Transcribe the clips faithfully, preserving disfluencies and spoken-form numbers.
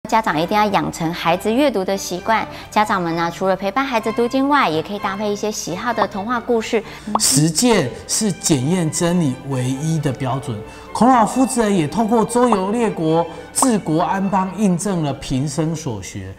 家长一定要养成孩子阅读的习惯。家长们呢，除了陪伴孩子读经外，也可以搭配一些喜好的童话故事。 实践是检验真理唯一的标准。孔老夫子也透过周游列国、治国安邦，印证了平生所学。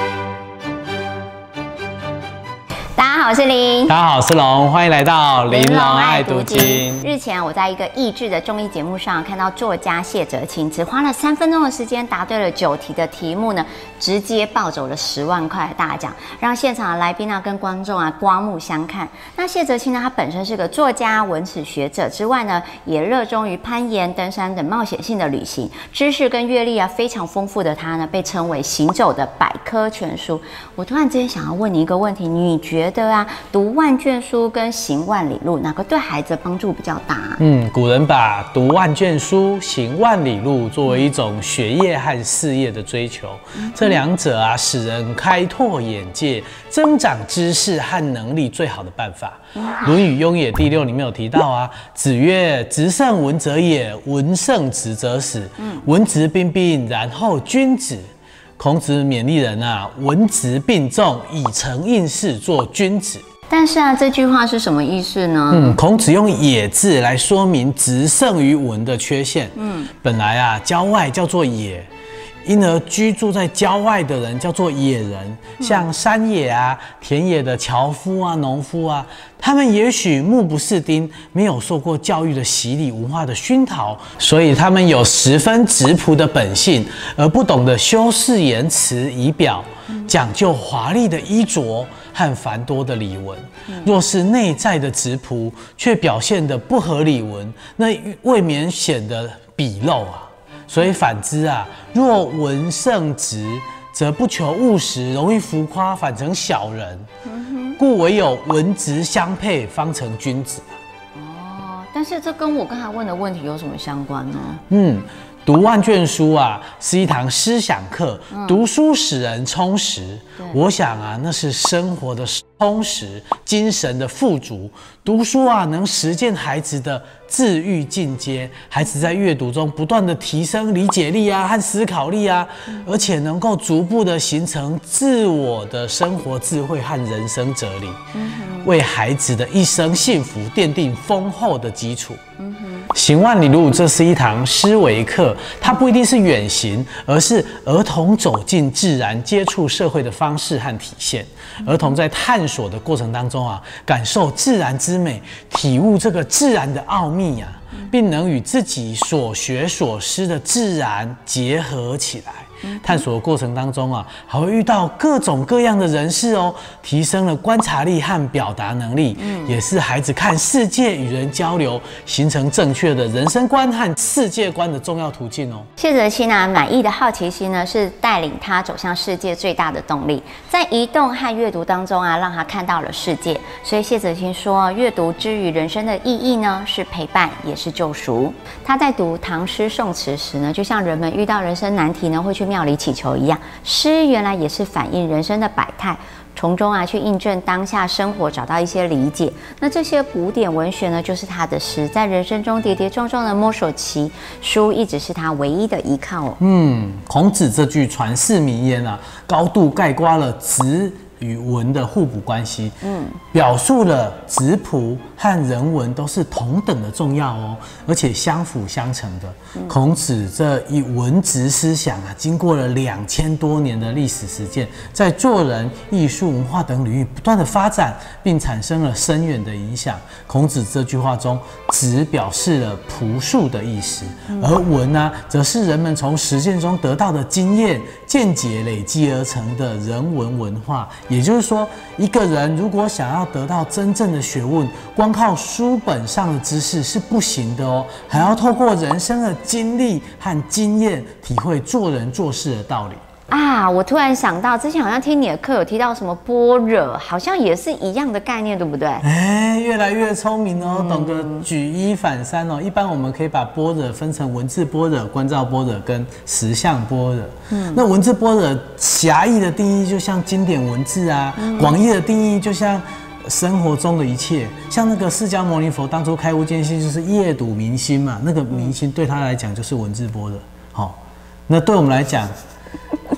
大家好，我是林。 大家好，我是龙，欢迎来到林龙爱读经。 日前我在一个益智的综艺节目上看到作家谢哲青只花了三分钟的时间答对了九题的题目呢，直接抱走了十万块的大奖，让现场的来宾啊跟观众啊刮目相看。那谢哲青呢，他本身是个作家、文史学者之外呢，也热衷于攀岩、登山等冒险性的旅行，知识跟阅历啊非常丰富的他呢，被称为行走的百科全书。我突然之间想要问你一个问题，你觉得啊，读万卷书跟行万里路，哪个对孩子的帮助比较大啊？ 嗯，古人把读万卷书、行万里路作为一种学业和事业的追求，嗯、这两者啊，使人开拓眼界、增长知识和能力最好的办法。嗯《论语·雍也》第六里面有提到啊，子曰：“直胜文者也，文胜直者死。文质彬彬，然后君子。”孔子勉励人啊，文质并重，以诚应试，做君子。 但是啊，这句话是什么意思呢？ 嗯，孔子用“野”字来说明直胜于文的缺陷。嗯，本来啊，郊外叫做野，因而居住在郊外的人叫做野人。像山野啊、田野的樵夫啊、农夫啊，他们也许目不识丁，没有受过教育的洗礼、文化的熏陶，所以他们有十分质朴的本性，而不懂得修饰言辞仪表，讲究华丽的衣着和繁多的礼文。若是内在的质朴，却表现得不合礼文，那未免显得鄙陋啊。所以反之啊，若文胜直，则不求务实，容易浮夸，反成小人。嗯、故唯有文质相配，方成君子。 哦，但是这跟我刚才问的问题有什么相关呢？ 嗯。读万卷书啊，是一堂思想课。嗯、读书使人充实，我想啊，那是生活的充实，精神的富足。读书啊，能实践孩子的自愈进阶。孩子在阅读中不断的提升理解力啊和思考力啊，嗯、而且能够逐步的形成自我的生活智慧和人生哲理，嗯、为孩子的一生幸福奠定丰厚的基础。嗯行万里路，这是一堂思维课，它不一定是远行，而是儿童走进自然、接触社会的方式和体现。儿童在探索的过程当中啊，感受自然之美，体悟这个自然的奥秘啊，并能与自己所学所思的自然结合起来。探索的过程当中啊，还会遇到各种各样的人事哦，提升了观察力和表达能力，嗯、也是孩子看世界、与人交流、形成正确的人生观和世界观的重要途径哦。 谢哲青啊，满意的好奇心呢，是带领他走向世界最大的动力。在移动和阅读当中啊，让他看到了世界。所以谢哲青说，阅读之于人生的意义呢，是陪伴，也是救赎。他在读唐诗宋词时呢，就像人们遇到人生难题呢，会去庙里祈求一样，诗原来也是反映人生的百态，从中啊去印证当下生活，找到一些理解。那这些古典文学呢，就是他的诗，在人生中跌跌撞撞的摸索期，书一直是他唯一的依靠哦。 嗯，孔子这句传世名言啊，高度概括了直与文的互补关系，嗯，表述了质朴和人文都是同等的重要哦，而且相辅相成的。嗯、孔子这一文质思想啊，经过了两千多年的历史实践，在做人、艺术、文化等领域不断的发展，并产生了深远的影响。孔子这句话中，直表示了朴素的意思，嗯、而文呢、啊，则是人们从实践中得到的经验、见解累积而成的人文文化。也就是说，一个人如果想要得到真正的学问，光靠书本上的知识是不行的哦，还要透过人生的经历和经验，体会做人做事的道理。 啊，我突然想到，之前好像听你的课有提到什么般若，好像也是一样的概念，对不对？ 哎，越来越聪明哦，嗯、懂得举一反三哦。一般我们可以把般若分成文字般若、观照般若跟实相般若。嗯，那文字般若狭义的定义就像经典文字啊，广义的定义就像生活中的一切，像那个释迦牟尼佛当初开悟见性，就是夜睹明心嘛，那个明心对他来讲就是文字般若。好，那对我们来讲。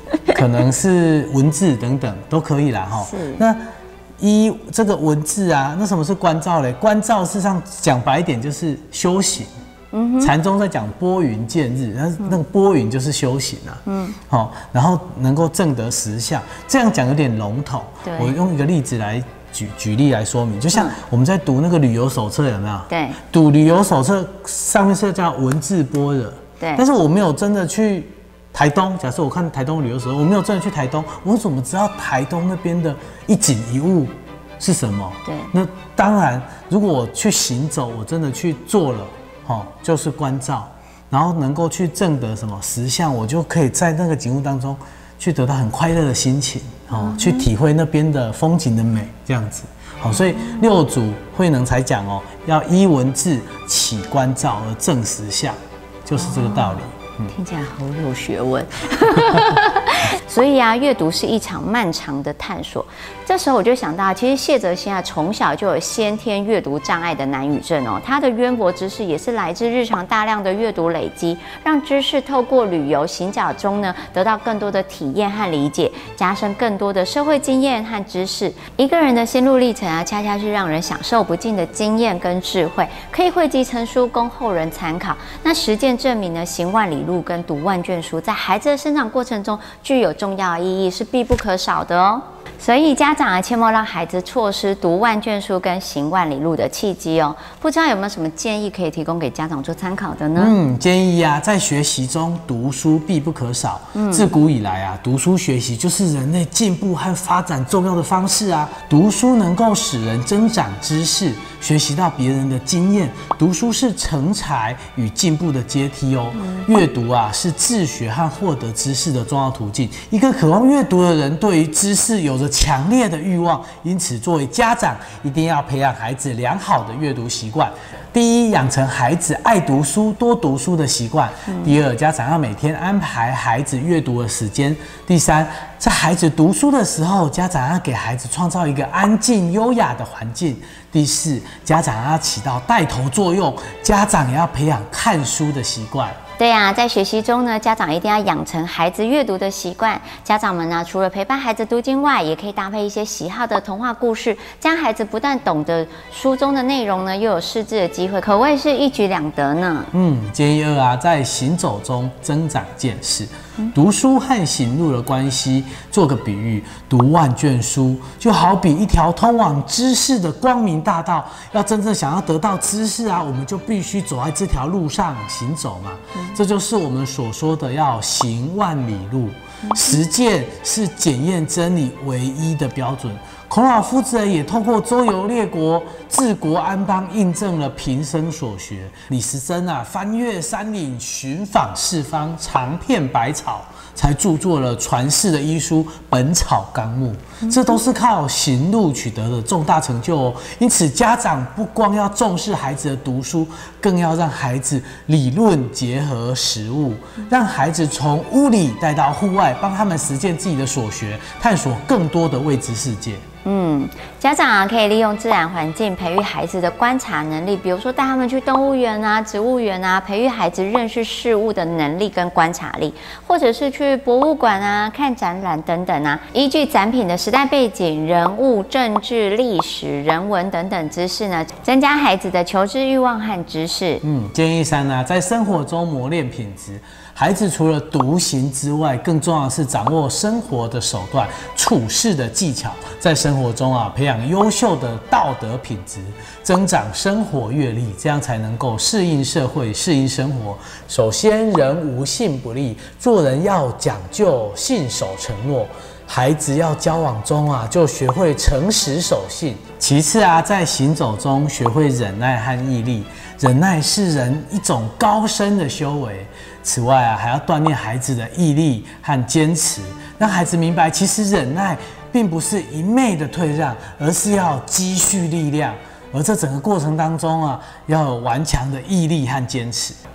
可能是文字等等都可以啦哈。 是。 那依这个文字啊，那什么是观照嘞？观照事实上讲白一点就是修行。嗯，禅宗在讲拨云见日，那那个拨云就是修行啊。嗯，好，然后能够证得实相，这样讲有点笼统。 对， 我用一个例子来举举例来说明，就像我们在读那个旅游手册有没有？ 对， 读旅游手册上面是叫文字般若。 对， 但是我没有真的去台东，假设我看台东旅游手册，我没有真的去台东，我怎么知道台东那边的一景一物是什么？ 对， 那当然，如果我去行走，我真的去做了。哦，就是观照，然后能够去证得什么实相，我就可以在那个景物当中去得到很快乐的心情，哦，嗯、去体会那边的风景的美，这样子。好、哦，所以六祖慧能才讲哦，要依文字起观照而证实相，就是这个道理。 嗯、听起来好有学问。所以啊，阅读是一场漫长的探索。这时候我就想到，其实谢哲新啊，从小就有先天阅读障碍的难语症哦。他的渊博知识也是来自日常大量的阅读累积，让知识透过旅游行脚中呢，得到更多的体验和理解，加深更多的社会经验和知识。一个人的心路历程啊，恰恰是让人享受不尽的经验跟智慧，可以汇集成书供后人参考。那实践证明呢，行万里路跟读万卷书，在孩子的生长过程中具有重要的意义，是必不可少的哦。所以家长啊，切莫让孩子错失读万卷书跟行万里路的契机哦。不知道有没有什么建议可以提供给家长做参考的呢？ 嗯，建议啊，在学习中读书必不可少。嗯，自古以来啊，读书学习就是人类进步和发展重要的方式啊。读书能够使人增长知识，学习到别人的经验。读书是成才与进步的阶梯哦。嗯、阅读啊，是自学和获得知识的重要途径。一个渴望阅读的人，对于知识有着强烈的欲望，因此作为家长一定要培养孩子良好的阅读习惯。第一，养成孩子爱读书、多读书的习惯；第二，家长要每天安排孩子阅读的时间；第三，在孩子读书的时候，家长要给孩子创造一个安静、优雅的环境；第四，家长要起到带头作用，家长也要培养看书的习惯。 对啊，在学习中呢，家长一定要养成孩子阅读的习惯。家长们呢，除了陪伴孩子读经外，也可以搭配一些喜好的童话故事，将孩子不但懂得书中的内容呢，又有识字的机会，可谓是一举两得呢。 嗯，建议二啊，在行走中增长见识。读书和行路的关系，做个比喻，读万卷书就好比一条通往知识的光明大道。要真正想要得到知识啊，我们就必须走在这条路上行走嘛。嗯、这就是我们所说的要行万里路。实践是检验真理唯一的标准。孔老夫子也透过周游列国、治国安邦，印证了平生所学。李时珍啊，翻越山岭，寻访四方，尝遍百草，才著作了传世的医书《本草纲目》。这都是靠行路取得的重大成就哦。因此，家长不光要重视孩子的读书，更要让孩子理论结合实务，让孩子从屋里带到户外，帮他们实践自己的所学，探索更多的未知世界。 嗯，家长啊可以利用自然环境培育孩子的观察能力，比如说带他们去动物园啊、植物园啊，培育孩子认识事物的能力跟观察力，或者是去博物馆啊、看展览等等啊，依据展品的时代背景、人物、政治、历史、人文等等知识呢，增加孩子的求知欲望和知识。 嗯，建议三啊，在生活中磨练品质。孩子除了独行之外，更重要的是掌握生活的手段、处事的技巧，在生活中啊培养优秀的道德品质，增长生活阅历，这样才能够适应社会、适应生活。首先，人无信不立，做人要讲究信守承诺。孩子要交往中啊，就学会诚实守信。其次啊，在行走中学会忍耐和毅力。忍耐是人一种高深的修为。此外啊，还要锻炼孩子的毅力和坚持，让孩子明白，其实忍耐并不是一昧的退让，而是要积蓄力量。而这整个过程当中啊，要有顽强的毅力和坚持。 嗯，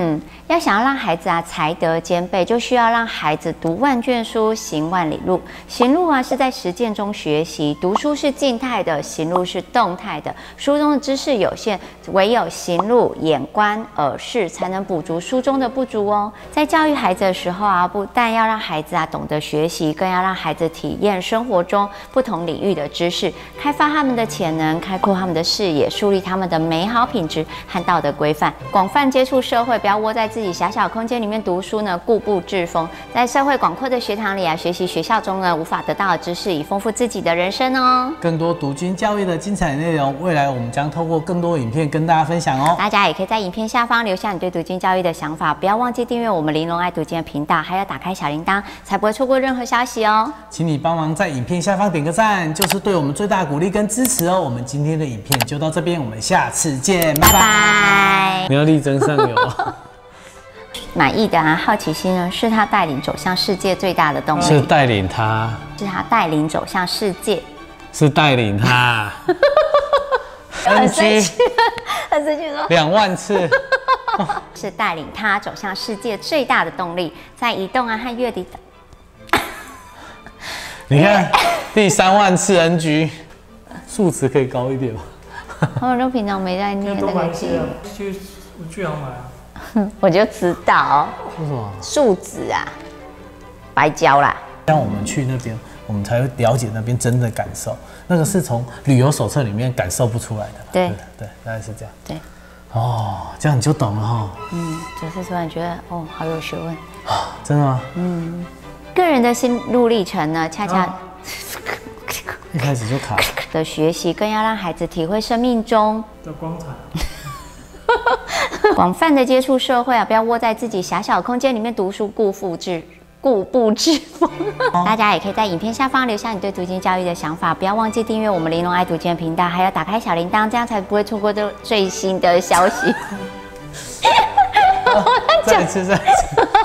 嗯，要想要让孩子啊才德兼备，就需要让孩子读万卷书，行万里路。行路啊是在实践中学习，读书是静态的，行路是动态的。书中的知识有限，唯有行路、眼观、耳视，才能补足书中的不足哦。在教育孩子的时候啊，不但要让孩子啊懂得学习，更要让孩子体验生活中不同领域的知识，开发他们的潜能，开阔他们的视野，树立他们的美好品质和道德规范，广泛接触社会，不要窝在自己狭小空间里面读书呢，固步自封。在社会广阔的学堂里啊，学习学校中呢无法得到的知识，以丰富自己的人生哦。 更多读经教育的精彩内容，未来我们将透过更多影片跟大家分享哦。 大家也可以在影片下方留下你对读经教育的想法，不要忘记订阅我们玲珑爱读经的频道，还要打开小铃铛，才不会错过任何消息哦。 请你帮忙在影片下方点个赞，就是对我们最大的鼓励跟支持哦。我们今天的影片就到这边，我们下次见，拜拜。 拜拜。 你要力争上游。 满意的啊，好奇心呢，是他带领走向世界最大的动力。 是带领他， 是他带领走向世界。 是带领他。 很生气，很生气说两万次。 是带领他走向世界最大的动力，在移动啊和阅读。 你看第三万次 N G， 数值可以高一点吗？ 我们都平常没在念那个字， 去去哪买啊？ 我就知道。 为什么？ 数值啊，白交啦。 让我们去那边，我们才会了解那边真的感受。那个是从旅游手册里面感受不出来的。 对对对，大概是这样。 对。 哦，这样你就懂了哈。 嗯，只是突然觉得哦，好有学问。 真的吗？ 嗯，个人的心路历程呢，恰恰、哦、 一开始就卡的学习，更要让孩子体会生命中的光彩。 广泛的接触社会啊，不要窝在自己狭小空间里面读书，固步自固步自封。大家也可以在影片下方留下你对读经教育的想法，不要忘记订阅我们玲珑爱读经的频道，还要打开小铃铛，这样才不会错过最新的消息。 再一次，再一次。